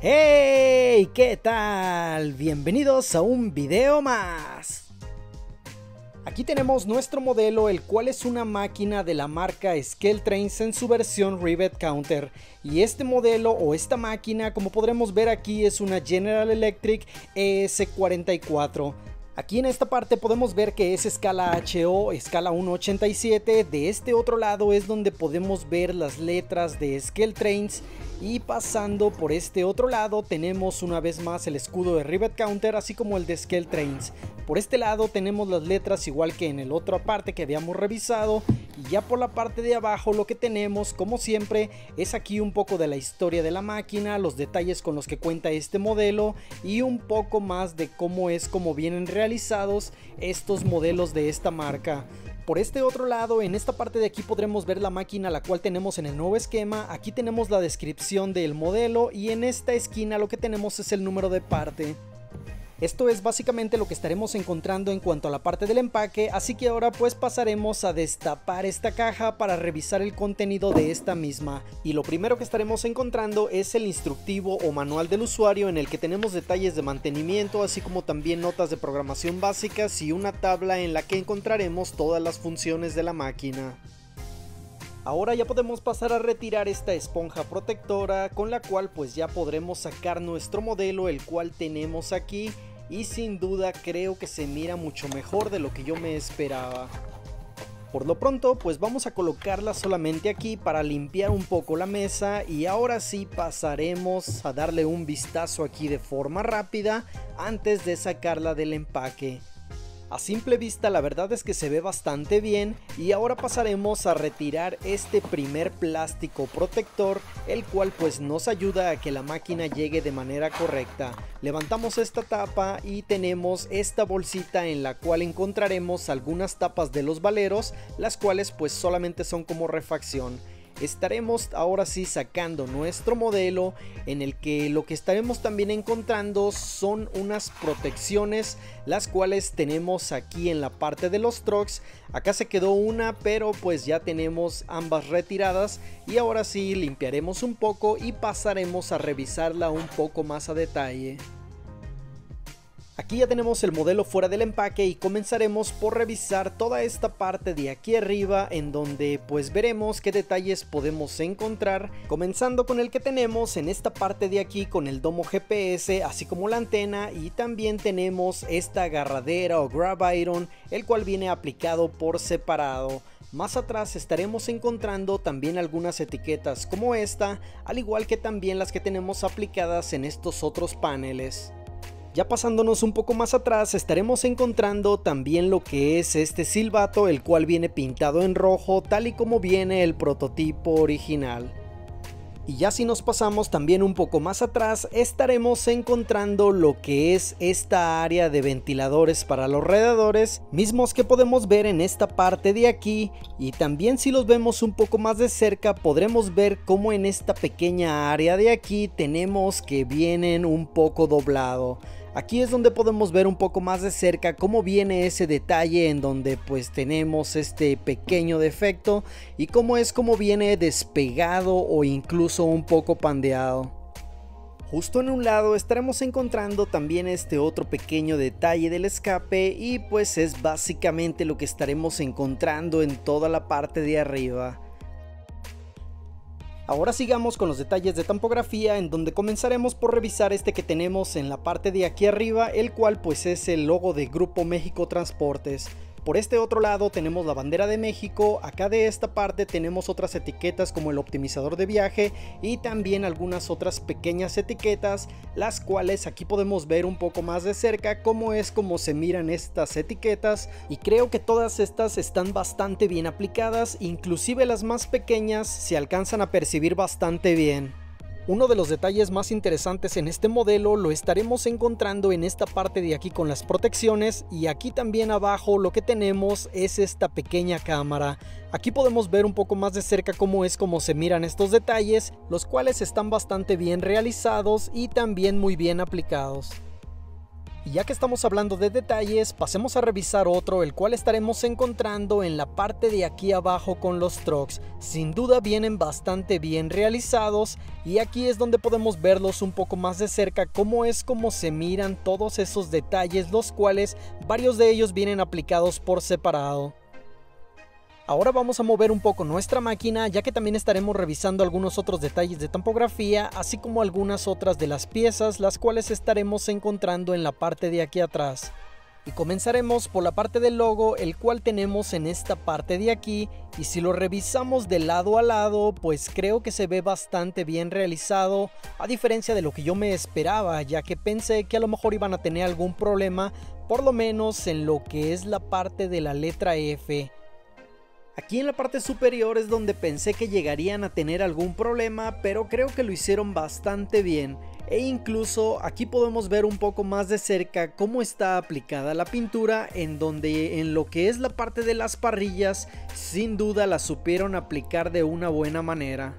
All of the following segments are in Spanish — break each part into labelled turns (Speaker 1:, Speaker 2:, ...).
Speaker 1: ¡Hey! ¿Qué tal? Bienvenidos a un video más. Aquí tenemos nuestro modelo, el cual es una máquina de la marca Skelltrains en su versión Rivet Counter. Y este modelo o esta máquina, como podremos ver aquí, es una General Electric ES44. Aquí en esta parte podemos ver que es escala HO, escala 1.87. De este otro lado es donde podemos ver las letras de Skelltrains. Y pasando por este otro lado tenemos una vez más el escudo de Rivet Counter, así como el de Skelltrains. Por este lado tenemos las letras igual que en el otra parte que habíamos revisado. Y ya por la parte de abajo lo que tenemos, como siempre, es aquí un poco de la historia de la máquina, los detalles con los que cuenta este modelo y un poco más de cómo vienen realizados estos modelos de esta marca. Por este otro lado, en esta parte de aquí podremos ver la máquina la cual tenemos en el nuevo esquema. Aquí tenemos la descripción del modelo y en esta esquina lo que tenemos es el número de parte. Esto es básicamente lo que estaremos encontrando en cuanto a la parte del empaque, así que ahora pues pasaremos a destapar esta caja para revisar el contenido de esta misma. Y lo primero que estaremos encontrando es el instructivo o manual del usuario, en el que tenemos detalles de mantenimiento, así como también notas de programación básicas y una tabla en la que encontraremos todas las funciones de la máquina. Ahora ya podemos pasar a retirar esta esponja protectora, con la cual pues ya podremos sacar nuestro modelo, el cual tenemos aquí. Y sin duda creo que se mira mucho mejor de lo que yo me esperaba. Por lo pronto pues vamos a colocarla solamente aquí para limpiar un poco la mesa, y ahora sí pasaremos a darle un vistazo aquí de forma rápida antes de sacarla del empaque. A simple vista la verdad es que se ve bastante bien, y ahora pasaremos a retirar este primer plástico protector, el cual pues nos ayuda a que la máquina llegue de manera correcta. Levantamos esta tapa y tenemos esta bolsita en la cual encontraremos algunas tapas de los valeros, las cuales pues solamente son como refacción. Estaremos ahora sí sacando nuestro modelo, en el que lo que estaremos también encontrando son unas protecciones, las cuales tenemos aquí en la parte de los trucks. Acá se quedó una, pero pues ya tenemos ambas retiradas, y ahora sí limpiaremos un poco y pasaremos a revisarla un poco más a detalle. Aquí ya tenemos el modelo fuera del empaque y comenzaremos por revisar toda esta parte de aquí arriba, en donde pues veremos qué detalles podemos encontrar, comenzando con el que tenemos en esta parte de aquí con el domo GPS, así como la antena, y también tenemos esta agarradera o grab iron, el cual viene aplicado por separado. Más atrás estaremos encontrando también algunas etiquetas como esta, al igual que también las que tenemos aplicadas en estos otros paneles. Ya pasándonos un poco más atrás estaremos encontrando también lo que es este silbato, el cual viene pintado en rojo tal y como viene el prototipo original. Y ya si nos pasamos también un poco más atrás estaremos encontrando lo que es esta área de ventiladores para los radiadores, mismos que podemos ver en esta parte de aquí, y también si los vemos un poco más de cerca podremos ver cómo en esta pequeña área de aquí tenemos que vienen un poco doblado. Aquí es donde podemos ver un poco más de cerca cómo viene ese detalle, en donde pues tenemos este pequeño defecto y cómo viene despegado o incluso un poco pandeado. Justo en un lado estaremos encontrando también este otro pequeño detalle del escape, y pues es básicamente lo que estaremos encontrando en toda la parte de arriba. Ahora sigamos con los detalles de tampografía, en donde comenzaremos por revisar este que tenemos en la parte de aquí arriba, el cual pues es el logo de Grupo México Transportes. Por este otro lado tenemos la bandera de México. Acá de esta parte tenemos otras etiquetas como el optimizador de viaje y también algunas otras pequeñas etiquetas, las cuales aquí podemos ver un poco más de cerca cómo se miran estas etiquetas, y creo que todas estas están bastante bien aplicadas, inclusive las más pequeñas se alcanzan a percibir bastante bien. Uno de los detalles más interesantes en este modelo lo estaremos encontrando en esta parte de aquí con las protecciones, y aquí también abajo lo que tenemos es esta pequeña cámara. Aquí podemos ver un poco más de cerca cómo se miran estos detalles, los cuales están bastante bien realizados y también muy bien aplicados. Y ya que estamos hablando de detalles, pasemos a revisar otro, el cual estaremos encontrando en la parte de aquí abajo con los trucks. Sin duda vienen bastante bien realizados y aquí es donde podemos verlos un poco más de cerca, cómo se miran todos esos detalles, los cuales varios de ellos vienen aplicados por separado. Ahora vamos a mover un poco nuestra máquina, ya que también estaremos revisando algunos otros detalles de tampografía, así como algunas otras de las piezas, las cuales estaremos encontrando en la parte de aquí atrás. Y comenzaremos por la parte del logo, el cual tenemos en esta parte de aquí, y si lo revisamos de lado a lado, pues creo que se ve bastante bien realizado, a diferencia de lo que yo me esperaba, ya que pensé que a lo mejor iban a tener algún problema, por lo menos en lo que es la parte de la letra F. Aquí en la parte superior es donde pensé que llegarían a tener algún problema, pero creo que lo hicieron bastante bien. E incluso aquí podemos ver un poco más de cerca cómo está aplicada la pintura, en donde en lo que es la parte de las parrillas, sin duda la supieron aplicar de una buena manera.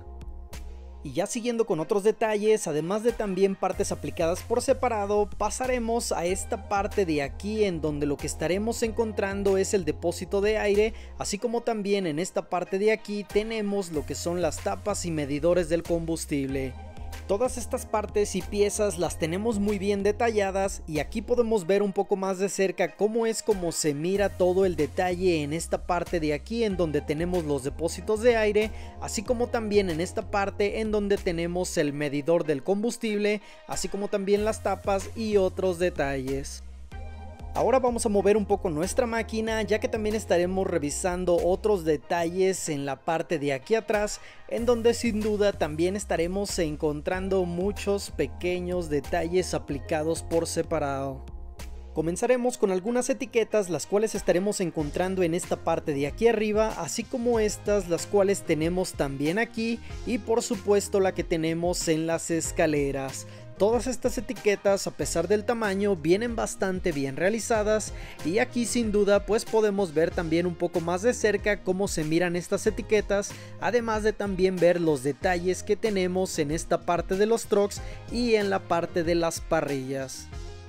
Speaker 1: Y ya siguiendo con otros detalles, además de también partes aplicadas por separado, pasaremos a esta parte de aquí, en donde lo que estaremos encontrando es el depósito de aire, así como también en esta parte de aquí tenemos lo que son las tapas y medidores del combustible. Todas estas partes y piezas las tenemos muy bien detalladas y aquí podemos ver un poco más de cerca cómo se mira todo el detalle en esta parte de aquí, en donde tenemos los depósitos de aire, así como también en esta parte en donde tenemos el medidor del combustible, así como también las tapas y otros detalles. Ahora vamos a mover un poco nuestra máquina, ya que también estaremos revisando otros detalles en la parte de aquí atrás, en donde sin duda también estaremos encontrando muchos pequeños detalles aplicados por separado. Comenzaremos con algunas etiquetas, las cuales estaremos encontrando en esta parte de aquí arriba, así como estas, las cuales tenemos también aquí, y por supuesto la que tenemos en las escaleras. Todas estas etiquetas, a pesar del tamaño, vienen bastante bien realizadas y aquí sin duda pues podemos ver también un poco más de cerca cómo se miran estas etiquetas, además de también ver los detalles que tenemos en esta parte de los trucks y en la parte de las parrillas.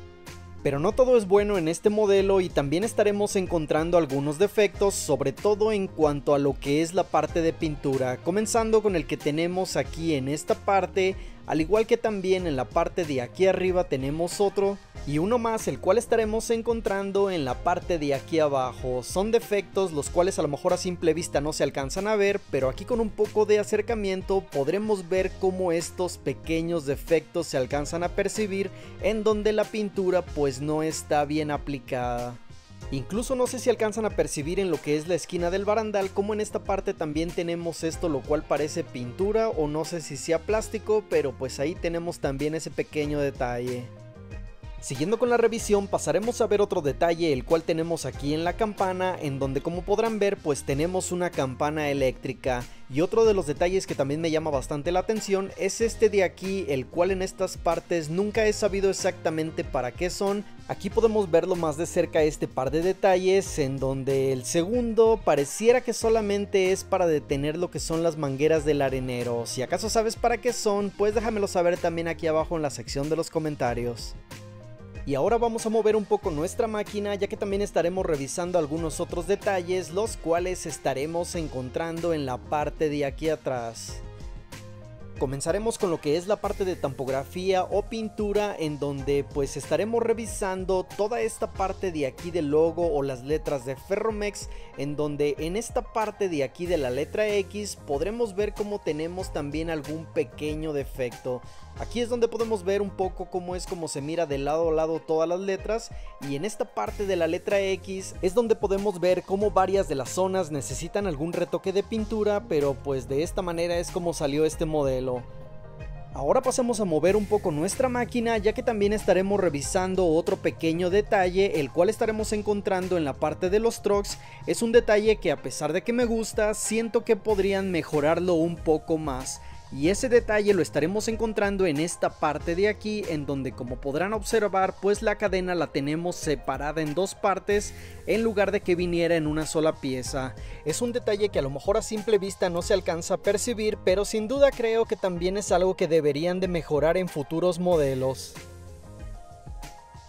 Speaker 1: Pero no todo es bueno en este modelo y también estaremos encontrando algunos defectos, sobre todo en cuanto a lo que es la parte de pintura, comenzando con el que tenemos aquí en esta parte, al igual que también en la parte de aquí arriba tenemos otro y uno más, el cual estaremos encontrando en la parte de aquí abajo. Son defectos los cuales a lo mejor a simple vista no se alcanzan a ver, pero aquí con un poco de acercamiento podremos ver cómo estos pequeños defectos se alcanzan a percibir, en donde la pintura pues no está bien aplicada. Incluso no sé si alcanzan a percibir en lo que es la esquina del barandal, como en esta parte también tenemos esto, lo cual parece pintura o no sé si sea plástico, pero pues ahí tenemos también ese pequeño detalle. Siguiendo con la revisión, pasaremos a ver otro detalle, el cual tenemos aquí en la campana, en donde como podrán ver pues tenemos una campana eléctrica. Y otro de los detalles que también me llama bastante la atención es este de aquí, el cual en estas partes nunca he sabido exactamente para qué son. Aquí podemos verlo más de cerca, este par de detalles, en donde el segundo pareciera que solamente es para detener lo que son las mangueras del arenero. Si acaso sabes para qué son, pues déjamelo saber también aquí abajo en la sección de los comentarios. Y ahora vamos a mover un poco nuestra máquina, ya que también estaremos revisando algunos otros detalles, los cuales estaremos encontrando en la parte de aquí atrás. Comenzaremos con lo que es la parte de tampografía o pintura, en donde pues estaremos revisando toda esta parte de aquí del logo o las letras de Ferromex, en donde en esta parte de aquí de la letra X podremos ver cómo tenemos también algún pequeño defecto. Aquí es donde podemos ver un poco cómo se mira de lado a lado todas las letras, y en esta parte de la letra X es donde podemos ver cómo varias de las zonas necesitan algún retoque de pintura, pero pues de esta manera es como salió este modelo. Ahora pasemos a mover un poco nuestra máquina, ya que también estaremos revisando otro pequeño detalle, el cual estaremos encontrando en la parte de los trucks. Es un detalle que a pesar de que me gusta, siento que podrían mejorarlo un poco más. Y ese detalle lo estaremos encontrando en esta parte de aquí, en donde como podrán observar pues la cadena la tenemos separada en dos partes en lugar de que viniera en una sola pieza. Es un detalle que a lo mejor a simple vista no se alcanza a percibir, pero sin duda creo que también es algo que deberían de mejorar en futuros modelos.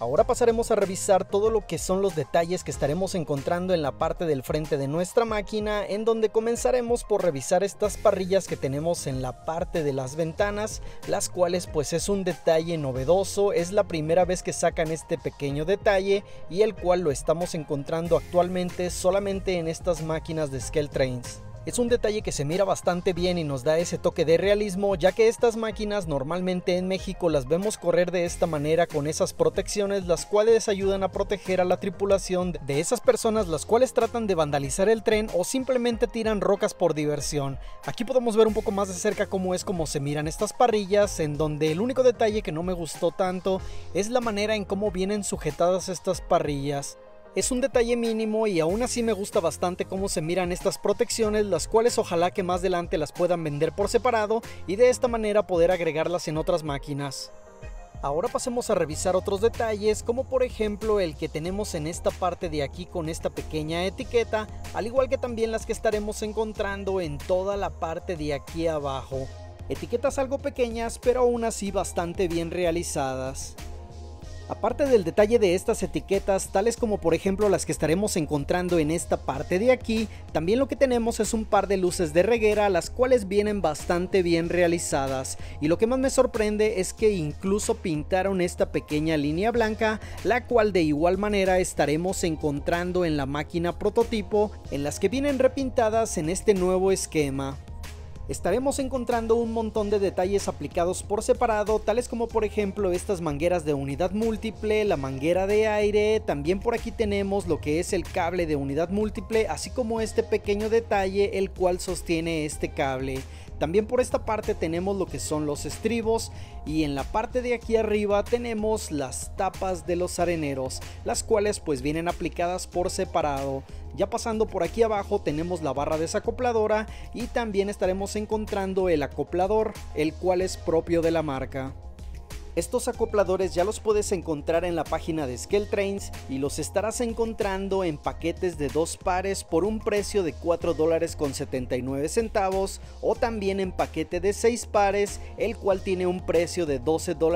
Speaker 1: Ahora pasaremos a revisar todo lo que son los detalles que estaremos encontrando en la parte del frente de nuestra máquina, en donde comenzaremos por revisar estas parrillas que tenemos en la parte de las ventanas, las cuales pues es un detalle novedoso, es la primera vez que sacan este pequeño detalle y el cual lo estamos encontrando actualmente solamente en estas máquinas de Skelltrains. Es un detalle que se mira bastante bien y nos da ese toque de realismo, ya que estas máquinas normalmente en México las vemos correr de esta manera con esas protecciones, las cuales ayudan a proteger a la tripulación de esas personas las cuales tratan de vandalizar el tren o simplemente tiran rocas por diversión. Aquí podemos ver un poco más de cerca cómo se miran estas parrillas, en donde el único detalle que no me gustó tanto es la manera en cómo vienen sujetadas estas parrillas. Es un detalle mínimo y aún así me gusta bastante cómo se miran estas protecciones, las cuales ojalá que más adelante las puedan vender por separado y de esta manera poder agregarlas en otras máquinas. Ahora pasemos a revisar otros detalles, como por ejemplo el que tenemos en esta parte de aquí con esta pequeña etiqueta, al igual que también las que estaremos encontrando en toda la parte de aquí abajo. Etiquetas algo pequeñas, pero aún así bastante bien realizadas. Aparte del detalle de estas etiquetas, tales como por ejemplo las que estaremos encontrando en esta parte de aquí, también lo que tenemos es un par de luces de reguera, las cuales vienen bastante bien realizadas, y lo que más me sorprende es que incluso pintaron esta pequeña línea blanca, la cual de igual manera estaremos encontrando en la máquina prototipo, en las que vienen repintadas en este nuevo esquema. Estaremos encontrando un montón de detalles aplicados por separado, tales como por ejemplo estas mangueras de unidad múltiple, la manguera de aire, también por aquí tenemos lo que es el cable de unidad múltiple, así como este pequeño detalle el cual sostiene este cable. También por esta parte tenemos lo que son los estribos y en la parte de aquí arriba tenemos las tapas de los areneros, las cuales pues vienen aplicadas por separado. Ya pasando por aquí abajo tenemos la barra desacopladora y también estaremos encontrando el acoplador, el cual es propio de la marca. Estos acopladores ya los puedes encontrar en la página de Skelltrains y los estarás encontrando en paquetes de 2 pares por un precio de $4.79 o también en paquete de 6 pares, el cual tiene un precio de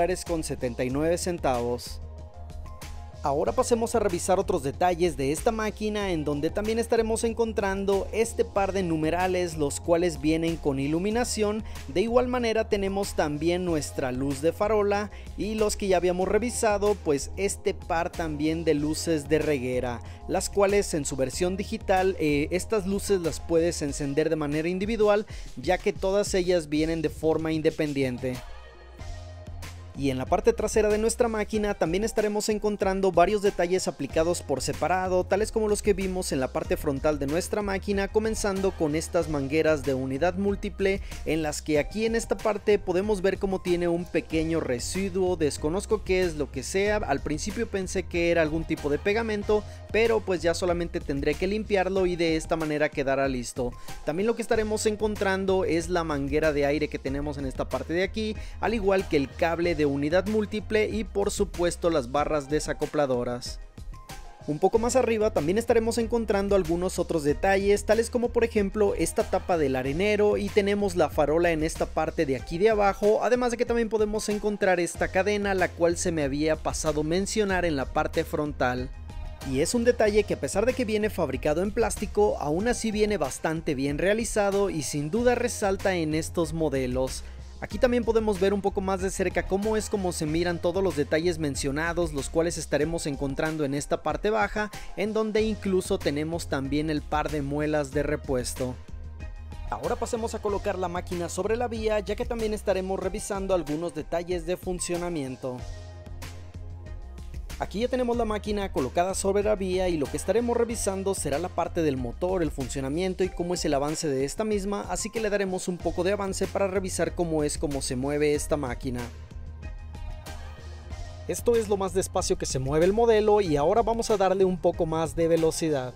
Speaker 1: $12.79. Ahora pasemos a revisar otros detalles de esta máquina, en donde también estaremos encontrando este par de numerales, los cuales vienen con iluminación. De igual manera tenemos también nuestra luz de farola y los que ya habíamos revisado, pues este par también de luces de reguera, las cuales en su versión digital estas luces las puedes encender de manera individual, ya que todas ellas vienen de forma independiente. Y en la parte trasera de nuestra máquina también estaremos encontrando varios detalles aplicados por separado, tales como los que vimos en la parte frontal de nuestra máquina, comenzando con estas mangueras de unidad múltiple, en las que aquí en esta parte podemos ver cómo tiene un pequeño residuo. Desconozco qué es lo que sea, al principio pensé que era algún tipo de pegamento, pero pues ya solamente tendré que limpiarlo y de esta manera quedará listo. También lo que estaremos encontrando es la manguera de aire que tenemos en esta parte de aquí, al igual que el cable de unidad múltiple y por supuesto las barras desacopladoras. Un poco más arriba también estaremos encontrando algunos otros detalles, tales como por ejemplo esta tapa del arenero, y tenemos la farola en esta parte de aquí de abajo, además de que también podemos encontrar esta cadena, la cual se me había pasado mencionar en la parte frontal. Y es un detalle que, a pesar de que viene fabricado en plástico, aún así viene bastante bien realizado y sin duda resalta en estos modelos. Aquí también podemos ver un poco más de cerca cómo se miran todos los detalles mencionados, los cuales estaremos encontrando en esta parte baja, en donde incluso tenemos también el par de muelas de repuesto. Ahora pasemos a colocar la máquina sobre la vía, ya que también estaremos revisando algunos detalles de funcionamiento. Aquí ya tenemos la máquina colocada sobre la vía y lo que estaremos revisando será la parte del motor, el funcionamiento y cómo es el avance de esta misma, así que le daremos un poco de avance para revisar cómo se mueve esta máquina. Esto es lo más despacio que se mueve el modelo y ahora vamos a darle un poco más de velocidad.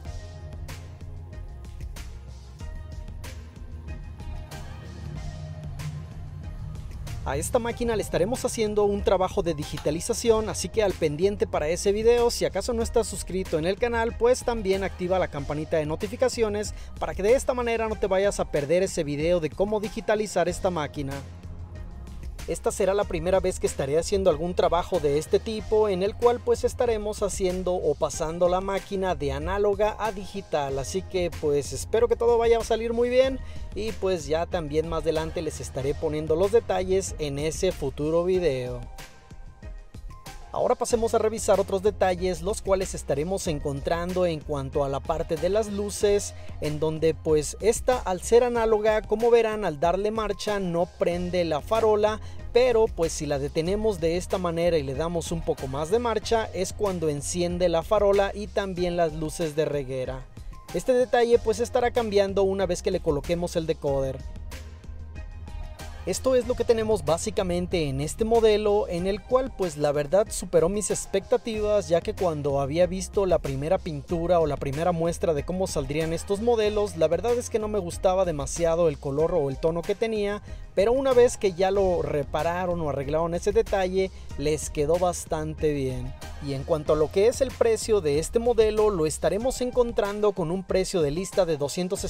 Speaker 1: A esta máquina le estaremos haciendo un trabajo de digitalización, así que al pendiente para ese video. Si acaso no estás suscrito en el canal, pues también activa la campanita de notificaciones para que de esta manera no te vayas a perder ese video de cómo digitalizar esta máquina. Esta será la primera vez que estaré haciendo algún trabajo de este tipo, en el cual pues estaremos haciendo o pasando la máquina de análoga a digital, así que pues espero que todo vaya a salir muy bien y pues ya también más adelante les estaré poniendo los detalles en ese futuro video. Ahora pasemos a revisar otros detalles, los cuales estaremos encontrando en cuanto a la parte de las luces, en donde pues esta, al ser análoga, como verán, al darle marcha no prende la farola, pero pues si la detenemos de esta manera y le damos un poco más de marcha es cuando enciende la farola y también las luces de reguera. Este detalle pues estará cambiando una vez que le coloquemos el decoder. Esto es lo que tenemos básicamente en este modelo, en el cual pues la verdad superó mis expectativas, ya que cuando había visto la primera pintura o la primera muestra de cómo saldrían estos modelos, la verdad es que no me gustaba demasiado el color o el tono que tenía, pero una vez que ya lo repararon o arreglaron ese detalle, les quedó bastante bien. Y en cuanto a lo que es el precio de este modelo, lo estaremos encontrando con un precio de lista de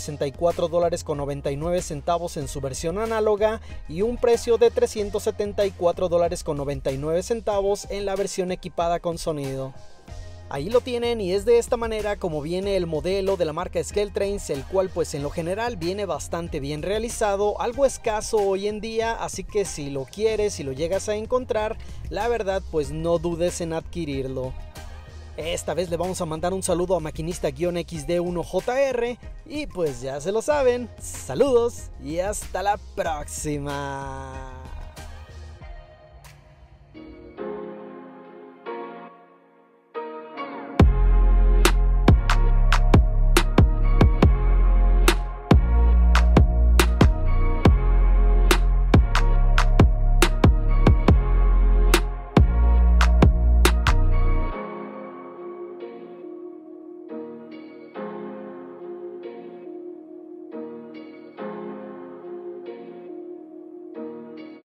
Speaker 1: $264.99 en su versión análoga y un precio de $374.99 en la versión equipada con sonido. Ahí lo tienen y es de esta manera como viene el modelo de la marca Skelltrains, el cual pues en lo general viene bastante bien realizado, algo escaso hoy en día, así que si lo quieres, si lo llegas a encontrar, la verdad pues no dudes en adquirirlo. Esta vez le vamos a mandar un saludo a Maquinista-XD1JR y pues ya se lo saben, saludos y hasta la próxima.